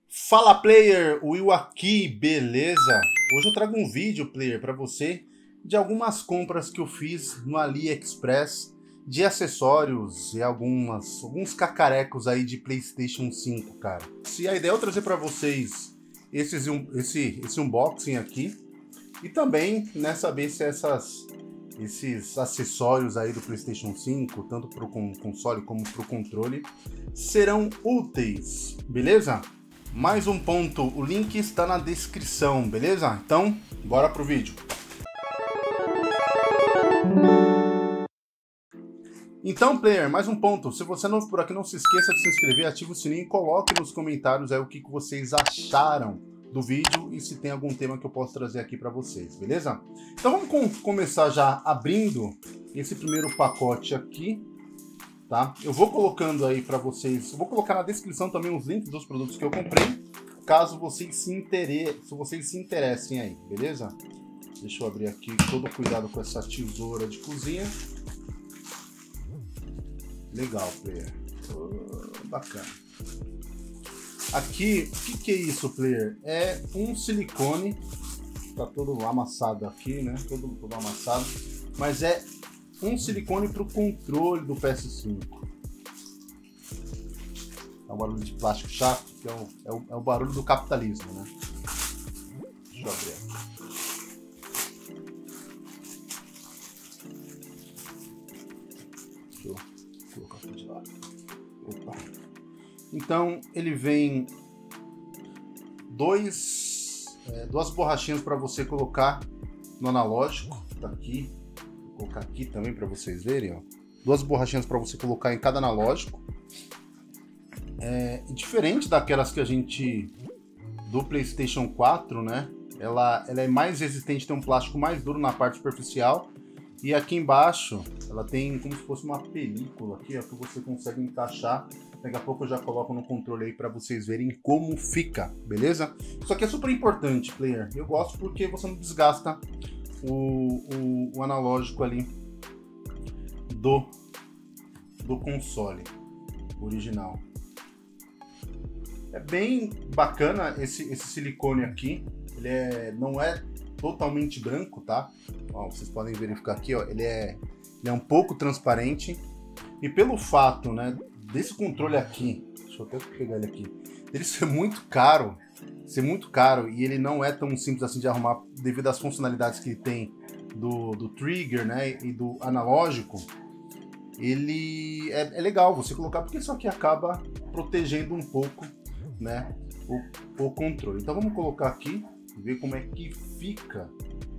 Fala player, Will aqui, beleza? Hoje eu trago um vídeo, player, para você de algumas compras que eu fiz no AliExpress de acessórios e alguns cacarecos aí de PlayStation 5, cara. E a ideia é eu trazer para vocês esse unboxing aqui e também, né, saber se esses acessórios aí do PlayStation 5, tanto para o console como para o controle, serão úteis, beleza? Mais um ponto, o link está na descrição, beleza? Então, bora pro vídeo. Então, player, mais um ponto. Se você é novo por aqui, não se esqueça de se inscrever, ative o sininho e coloque nos comentários aí o que vocês acharam do vídeo e se tem algum tema que eu posso trazer aqui para vocês, beleza? Então vamos começar já abrindo esse primeiro pacote aqui. Tá? Eu vou colocando aí para vocês, eu vou colocar na descrição também os links dos produtos que eu comprei, caso vocês se interessem aí, beleza? Deixa eu abrir aqui, todo cuidado com essa tesoura de cozinha. Legal, player. Bacana. Aqui, o que é isso, player? É um silicone, tá todo amassado aqui, né? Todo amassado, mas é um silicone para o controle do PS5. É um barulho de plástico chato, que é o barulho do capitalismo, né? Deixa eu abrir aqui. Deixa eu colocar aqui de lado. Opa. Então, ele vem duas borrachinhas para você colocar no analógico. Tá aqui. Vou colocar aqui também para vocês verem, ó. Duas borrachinhas para você colocar em cada analógico. Diferente daquelas que a gente do PlayStation 4, né? Ela é mais resistente, tem um plástico mais duro na parte superficial. E aqui embaixo ela tem como se fosse uma película aqui, ó, que você consegue encaixar. Daqui a pouco eu já coloco no controle aí para vocês verem como fica, beleza? Isso aqui é super importante, player. Eu gosto porque você não desgasta o analógico ali do console original. É bem bacana esse silicone aqui. Ele não é totalmente branco, tá? Ó, vocês podem verificar aqui, ó, ele é um pouco transparente. E pelo fato, né, desse controle aqui, deixa eu até pegar ele aqui, ele ser muito caro e ele não é tão simples assim de arrumar devido às funcionalidades que ele tem do trigger, né, e do analógico. Ele é legal você colocar porque isso aqui acaba protegendo um pouco, né, o controle. Então vamos colocar aqui e ver como é que fica.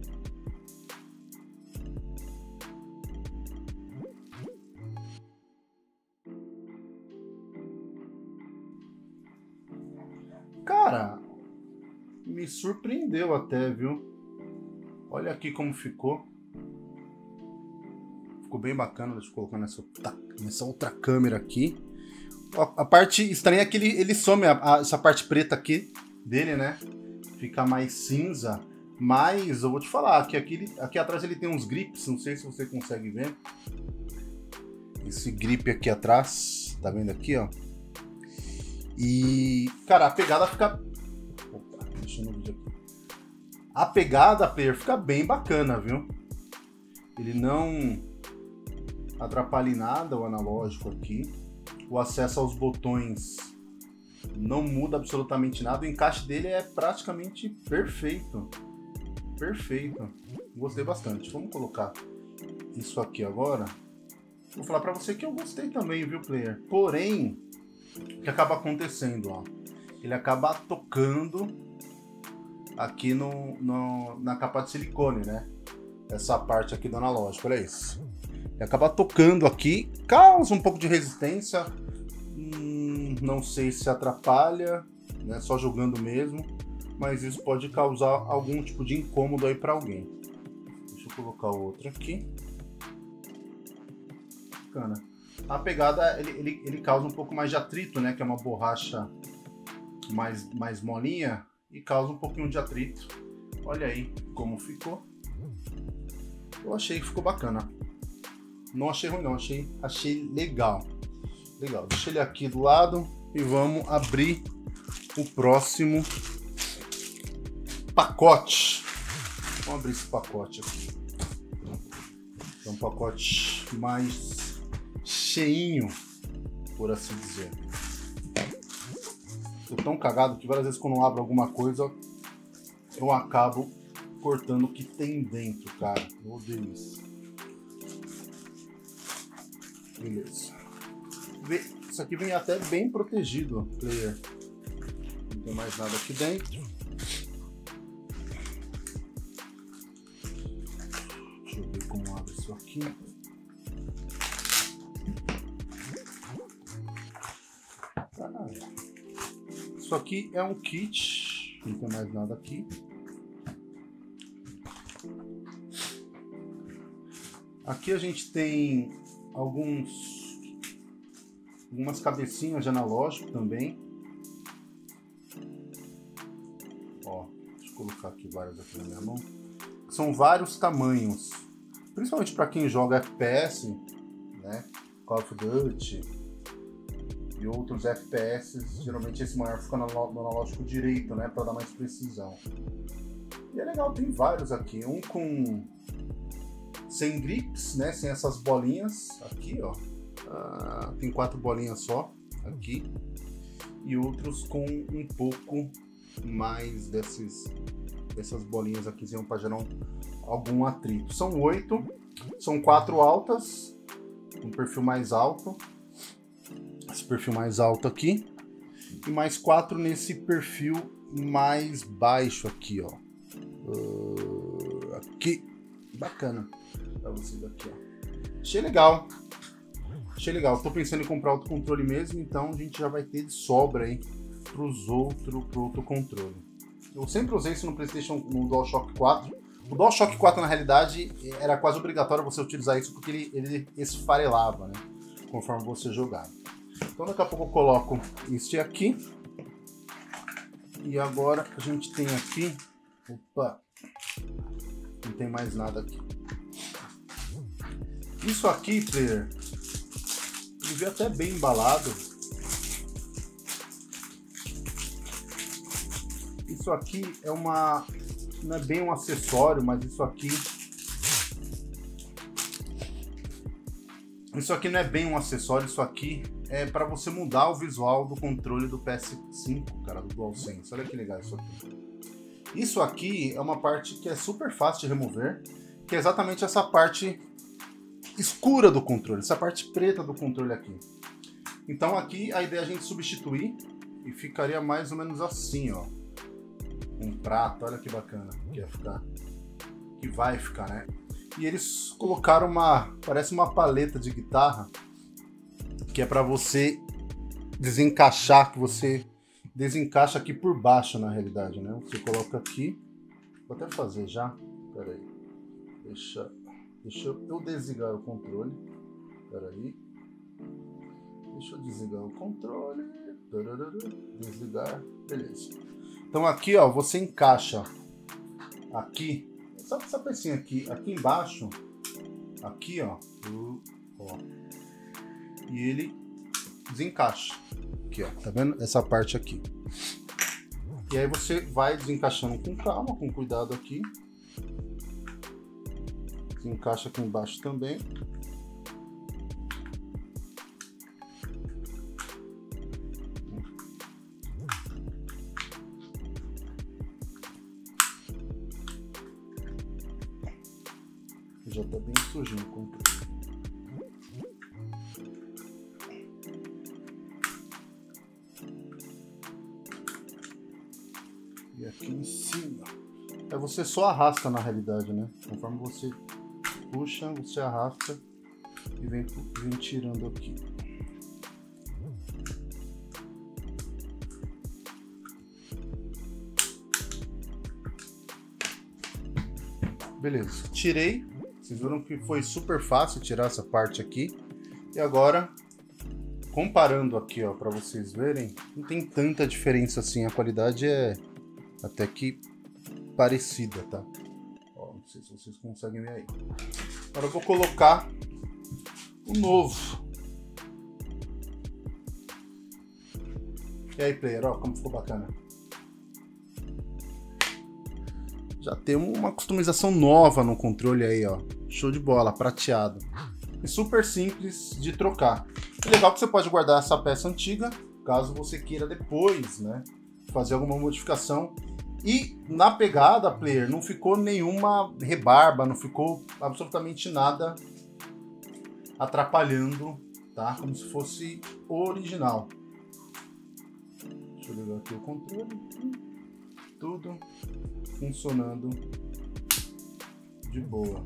Cara, me surpreendeu até, viu? Olha aqui como ficou. Ficou bem bacana. Deixa eu colocar nessa outra câmera aqui. A parte estranha é que ele some essa parte preta aqui dele, né? Fica mais cinza. Mas eu vou te falar que aqui atrás ele tem uns grips. Não sei se você consegue ver. Esse grip aqui atrás. Tá vendo aqui, ó? E, cara, a pegada fica... Opa, deixa eu no vídeo aqui. A pegada, player, fica bem bacana, viu? Ele não atrapalha em nada o analógico aqui. O acesso aos botões não muda absolutamente nada. O encaixe dele é praticamente perfeito. Perfeito. Gostei bastante. Vamos colocar isso aqui agora. Vou falar pra você que eu gostei também, viu, player? Porém, o que acaba acontecendo, ó, ele acaba tocando aqui na capa de silicone, né? Essa parte aqui do analógico, olha isso. Ele acaba tocando aqui, causa um pouco de resistência, não sei se atrapalha, né? Só jogando mesmo, mas isso pode causar algum tipo de incômodo aí para alguém. Deixa eu colocar outro aqui. Bacana. A pegada, ele causa um pouco mais de atrito, né? Que é uma borracha mais molinha e causa um pouquinho de atrito. Olha aí como ficou. Eu achei que ficou bacana. Não achei ruim não, achei legal. Legal, deixa ele aqui do lado e vamos abrir o próximo pacote. Vamos abrir esse pacote aqui. É um pacote mais cheinho, por assim dizer. Tô tão cagado que várias vezes quando eu abro alguma coisa, eu acabo cortando o que tem dentro, cara. Eu odeio isso. Beleza. Isso aqui vem até bem protegido, player. Não tem mais nada aqui dentro. Deixa eu ver como abre isso aqui. Isso aqui é um kit. Não tem mais nada aqui. Aqui a gente tem algumas cabecinhas de analógico também. Ó, deixa eu colocar aqui várias aqui na minha mão. São vários tamanhos, principalmente para quem joga FPS, né? Call of Duty e outros FPS. Geralmente esse maior fica no analógico direito, né? Para dar mais precisão. E é legal, tem vários aqui. Um com sem grips, né? Sem essas bolinhas aqui, ó. Tem 4 bolinhas só aqui. E outros com um pouco mais dessas bolinhas aqui para gerar algum atrito. São 8, são 4 altas, um perfil mais alto, esse perfil mais alto aqui, e mais 4 nesse perfil mais baixo aqui, ó. Aqui, bacana para vocês aqui, ó. Achei legal. Tô pensando em comprar outro controle mesmo, então a gente já vai ter de sobra aí pro outro controle. Eu sempre usei isso no DualShock 4. O DualShock 4, na realidade, era quase obrigatório você utilizar isso porque ele esfarelava, né? Conforme você jogava. Então daqui a pouco eu coloco este aqui. E agora a gente tem aqui... Opa! Não tem mais nada aqui. Isso aqui, player, ele veio até bem embalado. Isso aqui é não é bem um acessório, mas isso aqui não é bem um acessório, isso aqui é para você mudar o visual do controle do PS5, cara, do DualSense. Olha que legal isso aqui. Isso aqui é uma parte que é super fácil de remover, que é exatamente essa parte escura do controle, essa parte preta do controle aqui. Então aqui a ideia é a gente substituir e ficaria mais ou menos assim, ó. Um prato, olha que bacana que vai ficar, né? E eles colocaram parece uma paleta de guitarra, que é para você desencaixar, que você desencaixa aqui por baixo, na realidade, né? Você coloca aqui, vou até fazer já, peraí, deixa eu desligar o controle, peraí, deixa eu desligar o controle, desligar, beleza. Então aqui, ó, você encaixa aqui, sabe essa pecinha aqui embaixo, aqui, ó, e ele desencaixa, aqui, ó, tá vendo? Essa parte aqui. E aí você vai desencaixando com calma, com cuidado aqui. Desencaixa aqui embaixo também. Já tá bem sujinho o controle. E aqui em cima. Você só arrasta na realidade, né? Conforme você puxa, você arrasta e vem tirando aqui. Beleza, tirei. Vocês viram que foi super fácil tirar essa parte aqui. E agora, comparando aqui, ó, para vocês verem, não tem tanta diferença assim. A qualidade é até que parecida, tá? Ó, não sei se vocês conseguem ver aí. Agora eu vou colocar o novo. E aí, player, ó, como ficou bacana. Já tem uma customização nova no controle aí, ó. Show de bola, prateado. E super simples de trocar. É legal que você pode guardar essa peça antiga, caso você queira depois, né, fazer alguma modificação. E na pegada, player, não ficou nenhuma rebarba, não ficou absolutamente nada atrapalhando, tá? Como se fosse original. Deixa eu ligar aqui o controle. Tudo funcionando de boa.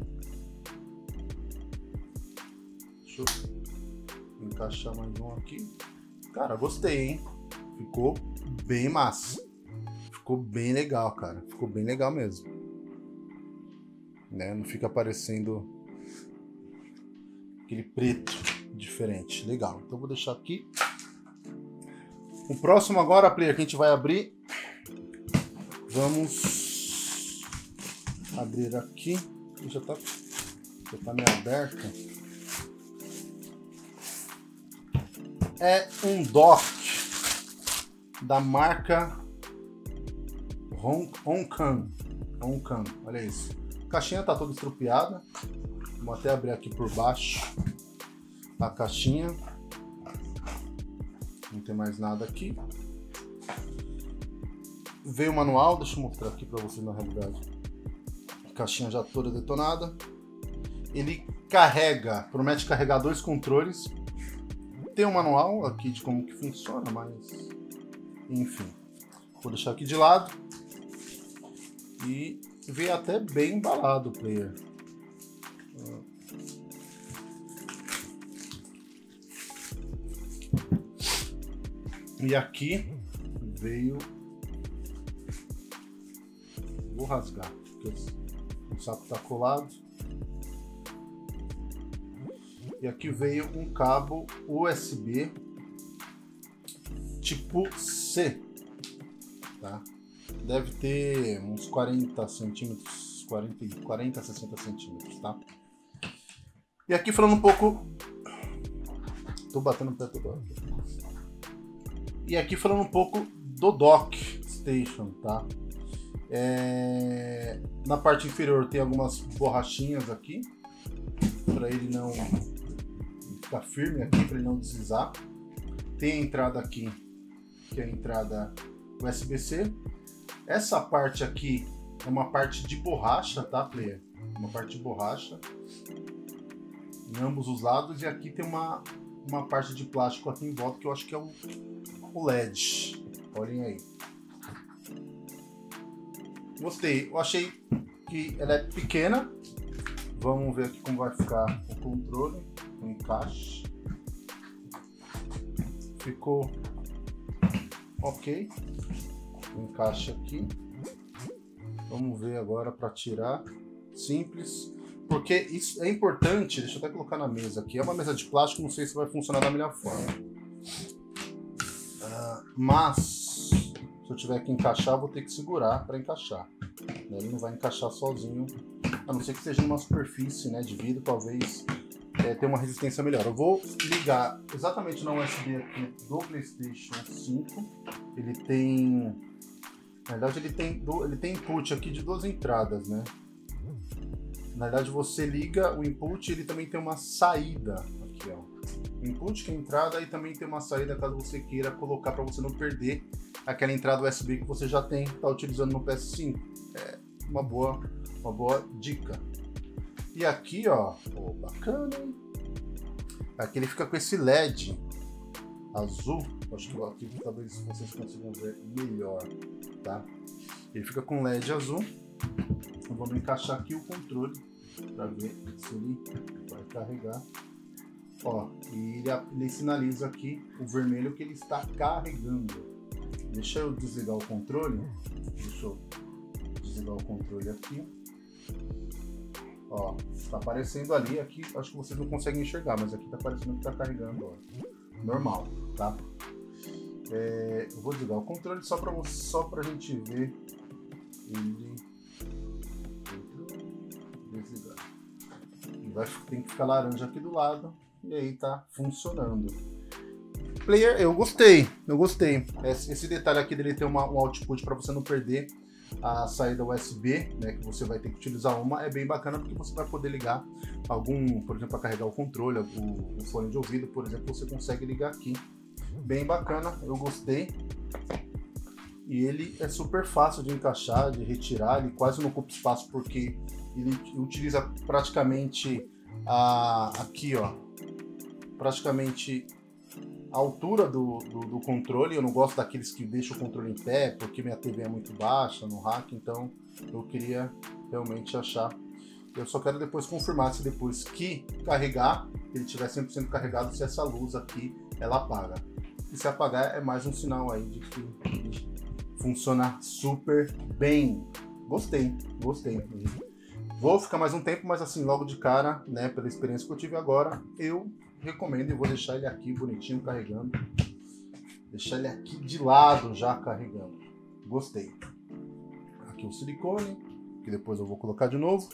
Deixa eu encaixar mais um aqui. Cara, gostei, hein? Ficou bem massa. Ficou bem legal, cara. Ficou bem legal mesmo. Né? Não fica parecendo aquele preto diferente. Legal. Então vou deixar aqui. O próximo agora, player, que a gente vai abrir. Vamos abrir aqui. Já tá meio aberto. É um dock da marca Honkan. Olha isso. A caixinha tá toda estrupiada. Vou até abrir aqui por baixo a caixinha. Não tem mais nada aqui. Veio o manual, deixa eu mostrar aqui para vocês na realidade. A caixinha já toda detonada. Ele carrega, promete carregar 2 controles. Tem um manual aqui de como que funciona, mas enfim. Vou deixar aqui de lado. E veio até bem embalado o player. E aqui veio... Vou rasgar, porque o saco está colado. E aqui veio um cabo USB tipo C, tá? Deve ter uns 40 centímetros, 40 a 60 centímetros, tá? E aqui falando um pouco... Tô batendo o pé toda hora. E aqui falando um pouco do dock station, tá? Na parte inferior tem algumas borrachinhas aqui para ele não ficar firme aqui, para ele não deslizar. Tem a entrada aqui, que é a entrada USB-C. Essa parte aqui é uma parte de borracha, tá, player? Uma parte de borracha em ambos os lados, e aqui tem uma parte de plástico aqui em volta que eu acho que é o LED. Olhem aí. Gostei. Eu achei que ela é pequena. Vamos ver aqui como vai ficar o controle, o encaixe. Ficou ok. O encaixe aqui. Vamos ver agora para tirar. Simples. Porque isso é importante. Deixa eu até colocar na mesa aqui. É uma mesa de plástico, não sei se vai funcionar da melhor forma. Mas se eu tiver que encaixar, eu vou ter que segurar para encaixar. Ele não vai encaixar sozinho, a não ser que seja numa superfície, né, de vidro, talvez tenha uma resistência melhor. Eu vou ligar exatamente na USB aqui do PlayStation 5. Ele tem, na verdade, ele tem input aqui de 2 entradas, né? Na verdade, você liga o input e ele também tem uma saída aqui, ó. O input que é a entrada, e também tem uma saída caso você queira colocar para você não perder aquela entrada USB que você já tem, tá utilizando no PS5. É uma boa dica. E aqui, ó, bacana, hein? Aqui ele fica com esse LED azul. Acho que aqui talvez vocês consigam ver melhor, tá? Ele fica com LED azul. Então, vamos encaixar aqui o controle para ver se ele vai carregar. Ó, e ele sinaliza aqui o vermelho que ele está carregando. Deixa eu desligar o controle. Deixa eu desligar o controle aqui. Ó, tá aparecendo ali. Aqui acho que vocês não conseguem enxergar, mas aqui tá aparecendo que tá carregando, ó. Normal, tá? Eu vou desligar o controle só pra gente ver ele desligar. Tem que ficar laranja aqui do lado. E aí tá funcionando. Player, eu gostei. Esse detalhe aqui dele ter um output para você não perder a saída USB, né, que você vai ter que utilizar uma, é bem bacana porque você vai poder ligar algum, por exemplo, para carregar o controle, o fone de ouvido, por exemplo, você consegue ligar aqui. Bem bacana, eu gostei. E ele é super fácil de encaixar, de retirar, ele quase não ocupa espaço porque ele utiliza praticamente aqui, ó, praticamente a altura do controle. Eu não gosto daqueles que deixam o controle em pé, porque minha TV é muito baixa no rack, então eu queria realmente achar. Eu só quero depois confirmar se depois que carregar, ele estiver 100% carregado, se essa luz aqui, ela apaga. E se apagar, é mais um sinal aí de que funciona super bem. Gostei. Vou ficar mais um tempo, mas assim, logo de cara, né, pela experiência que eu tive agora, eu recomendo e vou deixar ele aqui bonitinho carregando. Deixar ele aqui de lado já carregando. Gostei. Aqui o silicone, que depois eu vou colocar de novo.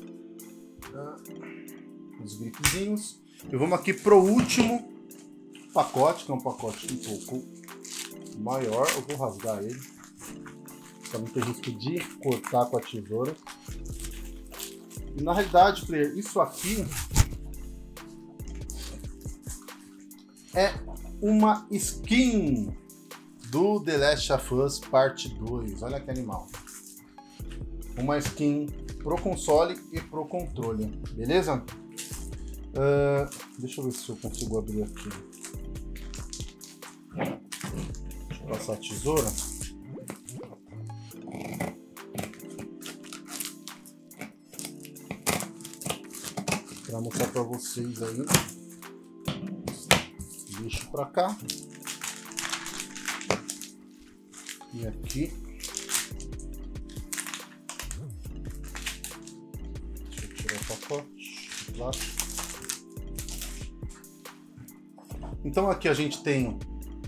Os gripezinhos. E vamos aqui pro último pacote, que é um pacote um pouco maior. Eu vou rasgar ele, para não ter risco de cortar com a tesoura. E na realidade, player, isso aqui é uma skin do The Last of Us Parte 2. Olha que animal. Uma skin pro console e pro controle, beleza? Deixa eu ver se eu consigo abrir aqui. Deixa eu passar a tesoura. Para mostrar para vocês aí. Deixo para cá. E aqui. Deixa eu tirar o pacote de plástico. Então aqui a gente tem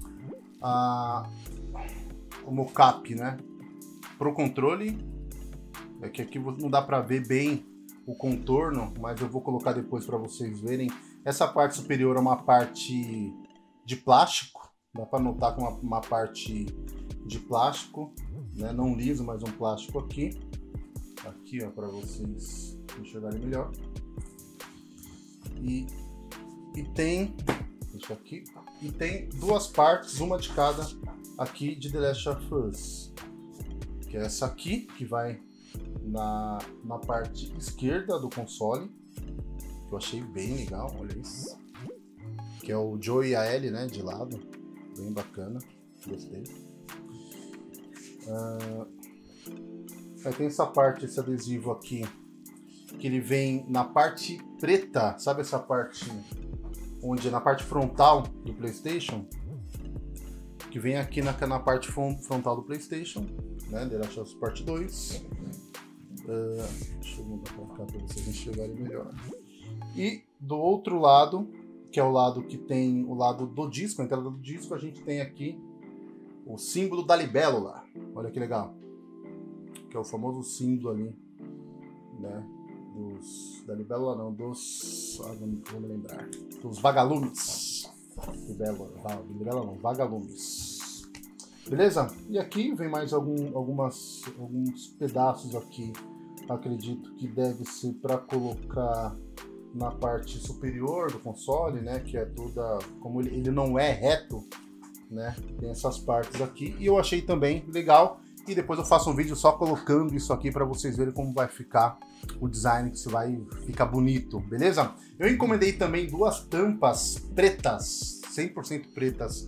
o mocap, né, pro controle. É que aqui não dá para ver bem o contorno, mas eu vou colocar depois para vocês verem. Essa parte superior é uma parte de plástico, dá para notar com uma parte de plástico, né, não liso, mas um plástico aqui, ó, para vocês enxergarem melhor. E tem, deixa aqui, e tem duas partes, uma de cada aqui de The Last of Us, que é essa aqui, que vai na parte esquerda do console, que eu achei bem legal, olha isso, que é o Joe e a Ellie, né, de lado, bem bacana, gostei. Aí tem essa parte, esse adesivo aqui, que ele vem na parte preta, sabe essa parte onde na parte frontal do PlayStation, que vem aqui na parte frontal do PlayStation, né, The Last of Us Part 2. Deixa eu mudar pra cá para vocês enxergarem melhor. E do outro lado, que é o lado que tem o lado do disco, a entrada do disco, a gente tem aqui o símbolo da libélula. Olha que legal. Que é o famoso símbolo ali, né, da libélula não, vamos lembrar, dos vagalumes. Libélula não, vagalumes. Beleza? E aqui vem mais alguns pedaços aqui, acredito que deve ser para colocar na parte superior do console, né, que é toda, como ele não é reto, né, tem essas partes aqui, e eu achei também legal, e depois eu faço um vídeo só colocando isso aqui para vocês verem como vai ficar o design, que isso vai ficar bonito, beleza? Eu encomendei também duas tampas pretas, 100% pretas,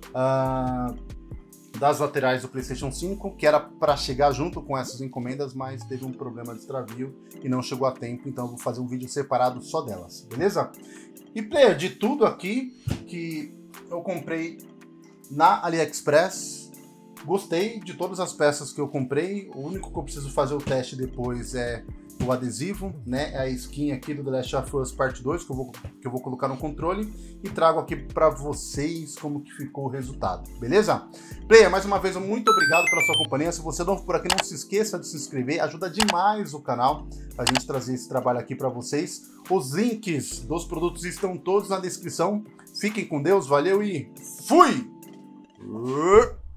das laterais do PlayStation 5, que era para chegar junto com essas encomendas, mas teve um problema de extravio e não chegou a tempo, então eu vou fazer um vídeo separado só delas, beleza? E player, de tudo aqui que eu comprei na AliExpress, gostei de todas as peças que eu comprei. O único que eu preciso fazer o teste depois é o adesivo, né? É a skin aqui do The Last of Us Part 2 que eu vou colocar no controle e trago aqui para vocês como que ficou o resultado, beleza? Player, mais uma vez, muito obrigado pela sua companhia. Se você é novo por aqui, não se esqueça de se inscrever, ajuda demais o canal a gente trazer esse trabalho aqui para vocês. Os links dos produtos estão todos na descrição. Fiquem com Deus, valeu e fui!